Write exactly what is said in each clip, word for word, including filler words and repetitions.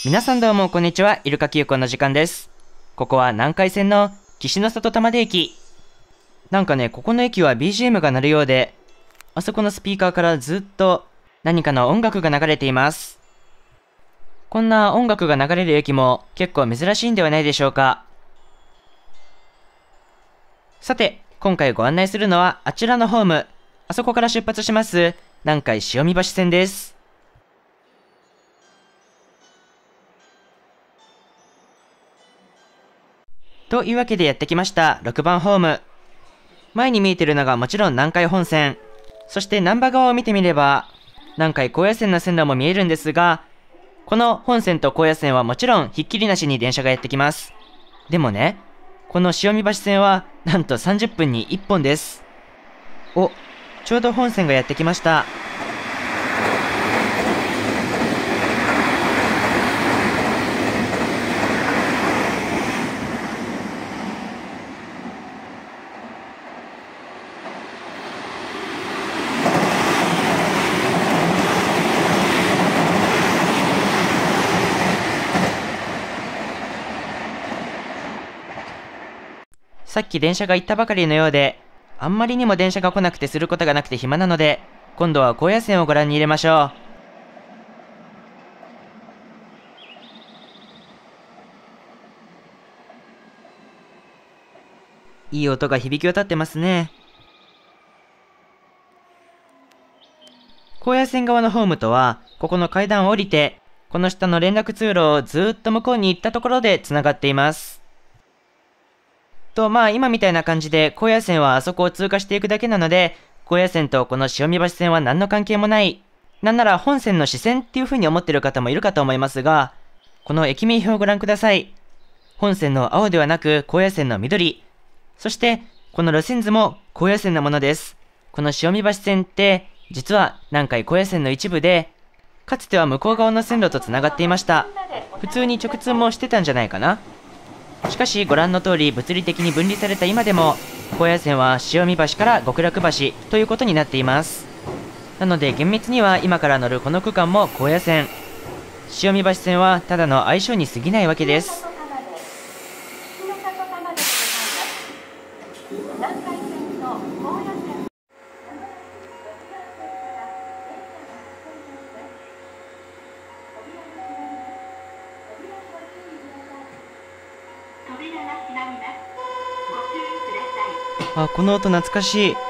皆さんどうもこんにちは、イルカ急行の時間です。ここは南海線の岸の里玉出駅。なんかね、ここの駅は ビージーエム が鳴るようで、あそこのスピーカーからずっと何かの音楽が流れています。こんな音楽が流れる駅も結構珍しいんではないでしょうか。さて、今回ご案内するのはあちらのホーム、あそこから出発します南海潮見橋線です。というわけでやってきましたろくばんホーム。前に見えてるのがもちろん南海本線。そして難波側を見てみれば、南海高野線の線路も見えるんですが、この本線と高野線はもちろんひっきりなしに電車がやってきます。でもね、この潮見橋線はなんとさんじゅっぷんにいっぽんです。お、ちょうど本線がやってきました。さっき電車が行ったばかりのようで、あんまりにも電車が来なくてすることがなくて暇なので、今度は高野線をご覧に入れましょう。いい音が響き渡ってますね。高野線側のホームとは、ここの階段を降りて、この下の連絡通路をずーっと向こうに行ったところでつながっています。と、まあ今みたいな感じで高野線はあそこを通過していくだけなので、高野線とこの潮見橋線は何の関係もない。なんなら本線の支線っていう風に思ってる方もいるかと思いますが、この駅名表をご覧ください。本線の青ではなく高野線の緑。そしてこの路線図も高野線のものです。この潮見橋線って実は南海高野線の一部で、かつては向こう側の線路とつながっていました。普通に直通もしてたんじゃないかな。しかしご覧の通り物理的に分離された今でも高野線は潮見橋から極楽橋ということになっています。なので厳密には今から乗るこの区間も高野線、潮見橋線はただの相性に過ぎないわけです。あ、この音懐かしい。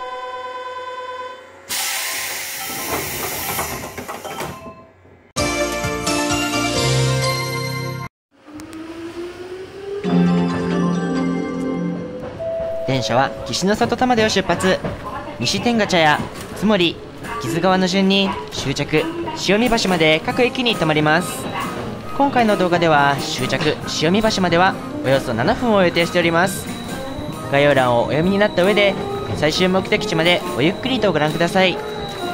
電車は岸の里玉出を出発。西天ヶ茶屋、津森、木津川の順に終着潮見橋まで各駅に停まります。今回の動画では終着潮見橋まではおよそななふんを予定しております。概要欄をお読みになった上で最終目的地までごゆっくりとご覧ください。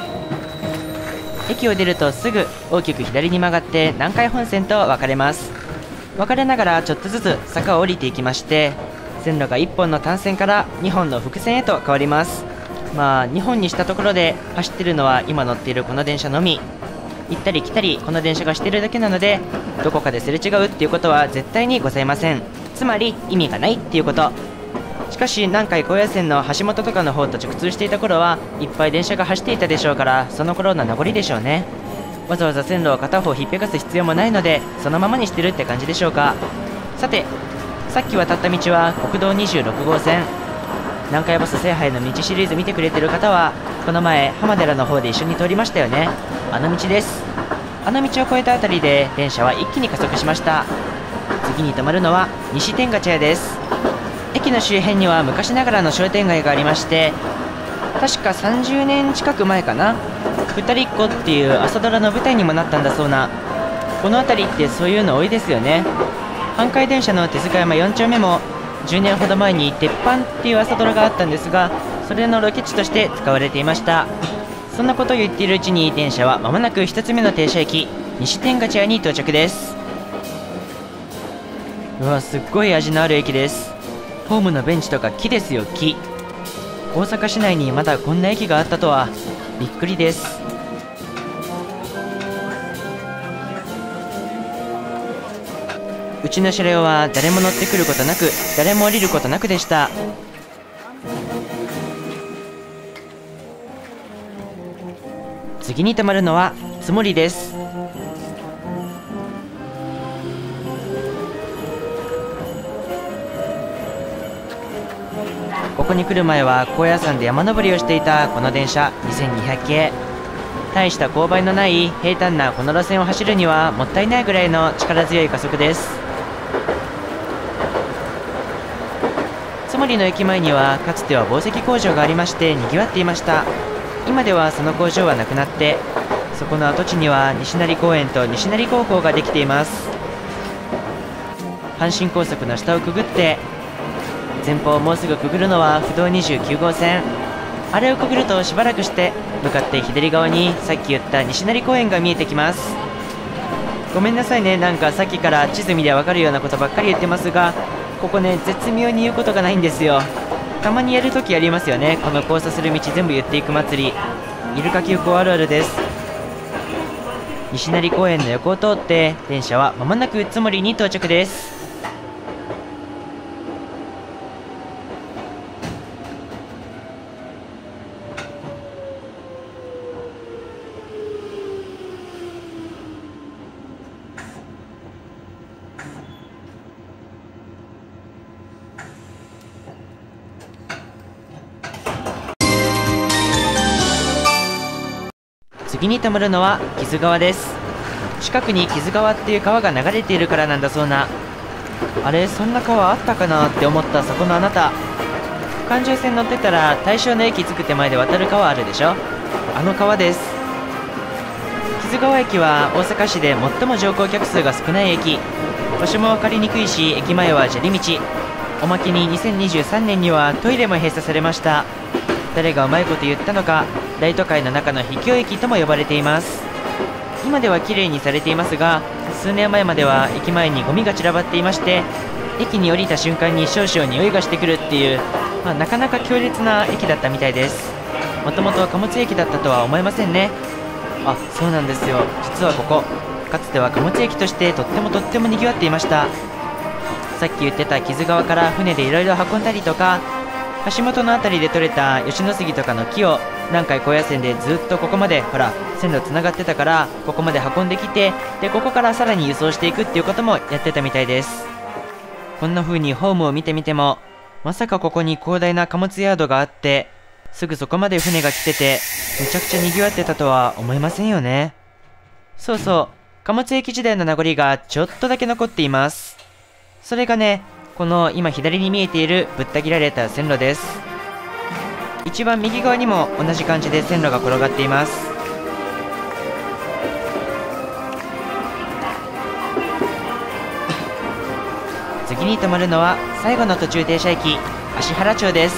駅を出るとすぐ大きく左に曲がって南海本線と分かれます。分かれながらちょっとずつ坂を降りていきまして、線路がいっぽんの単線からにほんの複線へと変わります。まあにほんにしたところで走ってるのは今乗っているこの電車のみ。行ったり来たりこの電車がしてるだけなので、どこかですれ違うっていうことは絶対にございません。つまり意味がないっていうこと。しかし南海高野線の橋本とかの方と直通していた頃はいっぱい電車が走っていたでしょうから、その頃の名残でしょうね。わざわざ線路を片方ひっぺかす必要もないので、そのままにしてるって感じでしょうか。さて、さっき渡った道は国道にじゅうろくごうせん。南海バス制覇への道シリーズ見てくれてる方は、この前浜寺の方で一緒に通りましたよね。あの道です。あの道を越えたあたりで電車は一気に加速しました。次に止まるのは西天ヶ茶屋です。駅の周辺には昔ながらの商店街がありまして、確かさんじゅうねん近く前かな、ふたりっ子っていう朝ドラの舞台にもなったんだそうな。この辺りってそういうの多いですよね。阪海電車の手塚山よん丁目もじゅうねんほど前に鉄板っていう朝ドラがあったんですが、それのロケ地として使われていました。そんなことを言っているうちに電車は間もなくひとつめの停車駅西天ヶ茶屋に到着です。うわ、すっごい味のある駅です。ホームのベンチとか木ですよ、木。大阪市内にまだこんな駅があったとはびっくりです。 うちの車両は誰も乗ってくることなく、誰も降りることなくでした。次に止まるのは津森です。ここに来る前は高野山で山登りをしていたこの電車にせんにひゃく系。大した勾配のない平坦なこの路線を走るにはもったいないぐらいの力強い加速です。津森の駅前にはかつては紡績工場がありましてにぎわっていました。今ではその工場はなくなって、そこの跡地には西成公園と西成高校ができています。阪神高速の下をくぐって前方をもうすぐくぐるのは不動にじゅうきゅう号線。あれをくぐるとしばらくして向かって左側にさっき言った西成公園が見えてきます。ごめんなさいね、なんかさっきから地図見りゃ分かるようなことばっかり言ってますが、ここね絶妙に言うことがないんですよ。たまにやるときありますよね、この交差する道全部言っていく祭り。イルカ急行あるあるです。西成公園の横を通って電車はまもなく津森に到着です。次に止まるのは木津川です。近くに木津川っていう川が流れているからなんだそうな。あれ、そんな川あったかなって思ったそこのあなた、環状線乗ってたら大正の駅着く手前で渡る川あるでしょ。あの川です。木津川駅は大阪市で最も乗降客数が少ない駅。場所も分かりにくいし、駅前は砂利道。おまけににせんにじゅうさんねんにはトイレも閉鎖されました。誰がうまいこと言ったのか、大都会の中の秘境駅とも呼ばれています。今では綺麗にされていますが、数年前までは駅前にゴミが散らばっていまして、駅に降りた瞬間に少々匂いがしてくるっていう、まあ、なかなか強烈な駅だったみたいです。もともと貨物駅だったとは思えませんね。あ、そうなんですよ。実はここかつては貨物駅としてとってもとってもにぎわっていました。さっき言ってた木津川から船でいろいろ運んだりとか、橋本の辺りで採れた吉野杉とかの木を南海高野線でずっとここまで、ほら線路つながってたからここまで運んできて、でここからさらに輸送していくっていうこともやってたみたいです。こんな風にホームを見てみても、まさかここに広大な貨物ヤードがあってすぐそこまで船が来ててめちゃくちゃにぎわってたとは思いませんよね。そうそう、貨物駅時代の名残がちょっとだけ残っています。それがね、この今左に見えているぶった切られた線路です。一番右側にも同じ感じで線路が転がっています。次に止まるのは最後の途中停車駅、芦原町です。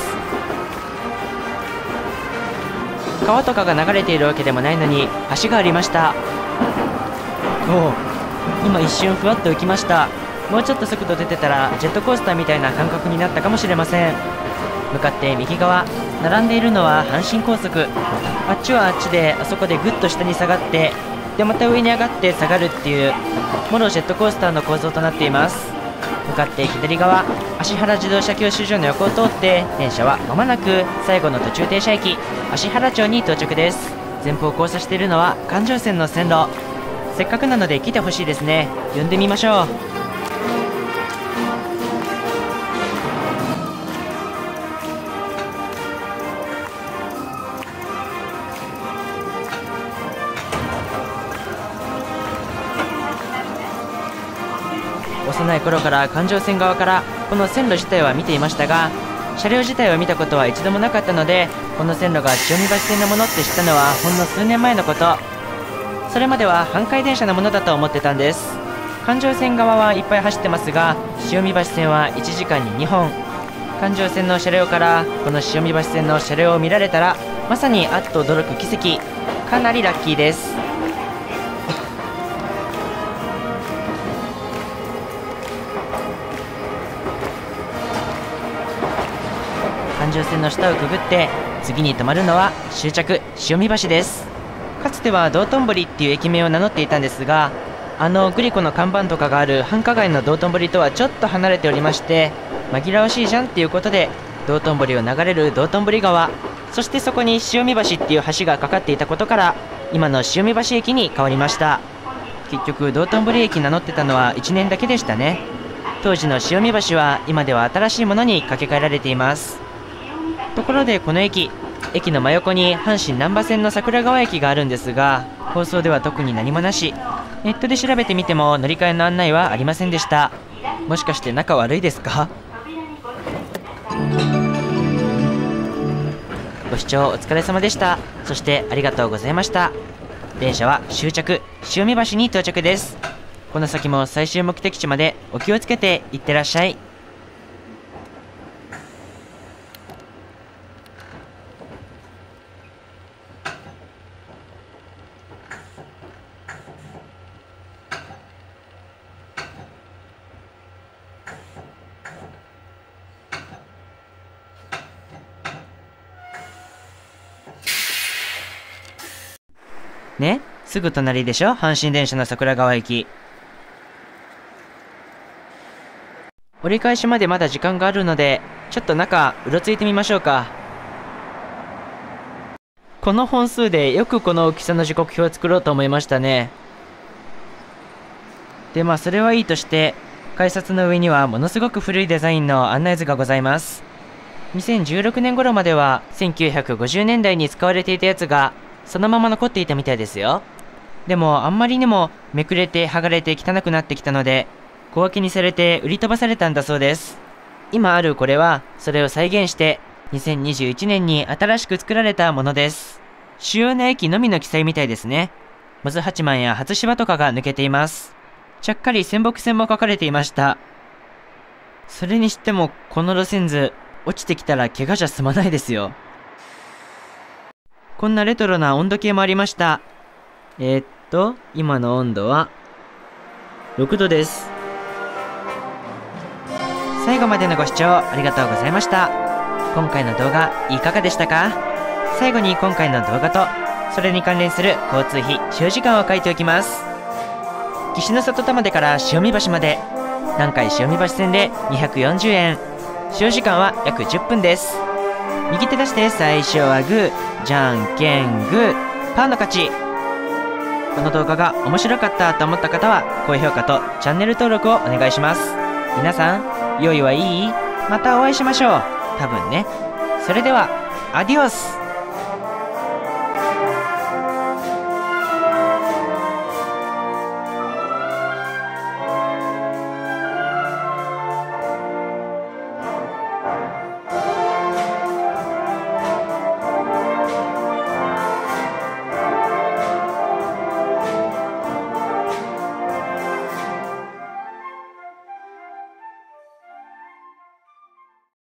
川とかが流れているわけでもないのに橋がありました。おお、今一瞬ふわっと浮きました。もうちょっと速度出てたらジェットコースターみたいな感覚になったかもしれません。向かって右側、並んでいるのは阪神高速。あっちはあっちであそこでぐっと下に下がって、でまた上に上がって下がるっていうモロジェットコースターの構造となっています。向かって左側、芦原自動車教習所の横を通って電車はまもなく最後の途中停車駅芦原町に到着です。前方交差しているのは環状線の線路。せっかくなので来てほしいですね。呼んでみましょう。幼い頃から環状線側からこの線路自体は見ていましたが、車両自体を見たことは一度もなかったので、この線路が塩見橋線のものって知ったのはほんの数年前のこと。それまでは阪海電車のものだと思ってたんです。環状線側はいっぱい走ってますが、塩見橋線はいちじかんににほん。環状線の車両からこの塩見橋線の車両を見られたらまさにあっと驚く奇跡。かなりラッキーです。環状線の下をくぐって次に止まるのは終着塩見橋です。かつては道頓堀っていう駅名を名乗っていたんですが、 あのグリコの看板とかがある繁華街の道頓堀とはちょっと離れておりまして、紛らわしいじゃんっていうことで道頓堀を流れる道頓堀川、そしてそこに潮見橋っていう橋がかかっていたことから今の潮見橋駅に変わりました。結局道頓堀駅名乗ってたのはいちねんだけでしたね。当時の潮見橋は今では新しいものに架け替えられています。ところでこの駅駅の真横に阪神難波線の桜川駅があるんですが、放送では特に何もなし、ネットで調べてみても乗り換えの案内はありませんでした。もしかして仲悪いですか？ご視聴お疲れ様でした。そしてありがとうございました。電車は終着潮見橋に到着です。この先も最終目的地までお気をつけていってらっしゃい。ね、すぐ隣でしょ、阪神電車の桜川駅。折り返しまでまだ時間があるので、ちょっと中うろついてみましょうか。この本数でよくこの大きさの時刻表を作ろうと思いましたね。でまあそれはいいとして、改札の上にはものすごく古いデザインの案内図がございます。にせんじゅうろくねん頃まではせんきゅうひゃくごじゅうねんだいに使われていたやつがそのまま残っていたみたいですよ。でもあんまりにもめくれて剥がれて汚くなってきたので小分けにされて売り飛ばされたんだそうです。今あるこれはそれを再現してにせんにじゅういちねんに新しく作られたものです。主要な駅のみの記載みたいですね。モズ八幡や初芝とかが抜けています。ちゃっかり仙北線も書かれていました。それにしてもこの路線図落ちてきたら怪我じゃ済まないですよ。こんなレトロな温度計もありました。えー、っと、今の温度はろくどです。最後までのご視聴ありがとうございました。今回の動画いかがでしたか？最後に今回の動画とそれに関連する交通費使用時間を書いておきます。岸の里玉出から潮見橋まで南海潮見橋線でにひゃくよんじゅうえん、使用時間は約じゅっぷんです。右手出して最初はグー、じゃんけんグー、パーの勝ち。この動画が面白かったと思った方は高評価とチャンネル登録をお願いします。皆さん、用意はいい？またお会いしましょう。多分ね。それでは、アディオス。